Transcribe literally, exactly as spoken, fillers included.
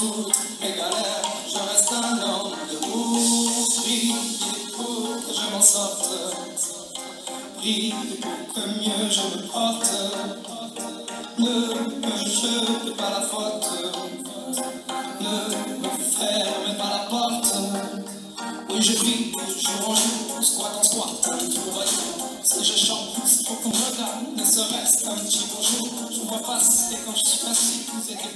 toutes mes galères, je reste un homme debout. Prie pour que je m'en sorte, prie pour que mieux je me porte. Ne me jete pas la faute, ne me ferme pas la porte. Oui, je prie jour en jour, squat en squat, tout va bien. Si je chante, c'est pour qu'on me regarde, ne serait-ce qu'un petit bonjour. Je vous vois passer quand je suis assis, vous êtes